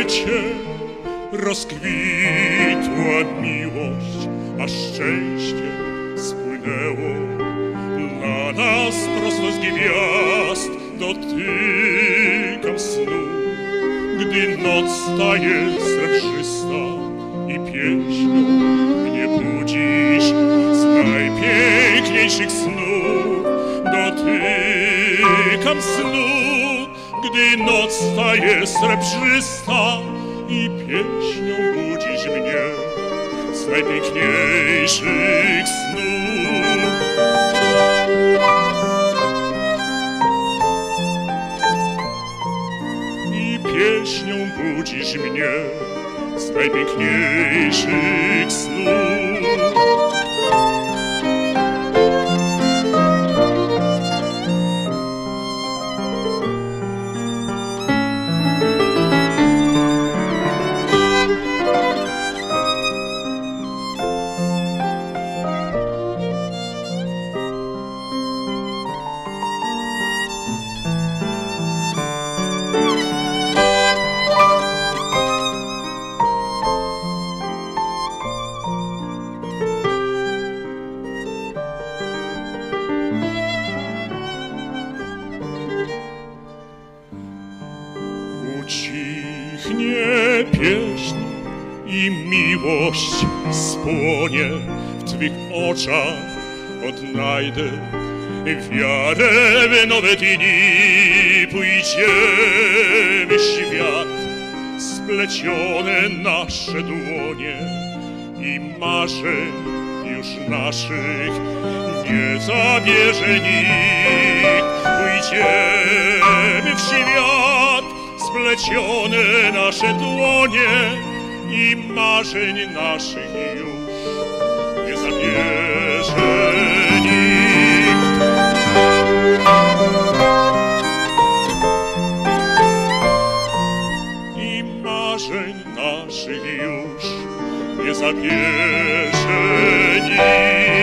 świecie rozkwitła miłość, a szczęście spłynęło na nas prosto z gwiazd. Dotykam snu, gdy noc staje srebrzysta i pieśnią mnie budzisz z najpiękniejszych snów. Dotykam snu, gdy noc staje srebrzysta i pieśnią budzisz mnie z najpiękniejszych snów. I pieśnią budzisz mnie z najpiękniejszych snów. Ucichnie pieśń i miłość spłonie w Twych oczach. Odnajdę wiarę w nowe dni. Pójdziemy w świat, splecione nasze dłonie i marzeń już naszych nie zabierze nikt. Pójdziemy w świat, splecione nasze dłonie i marzeń naszych już nie zabierze nikt. I marzeń naszych już nie zabierze nikt.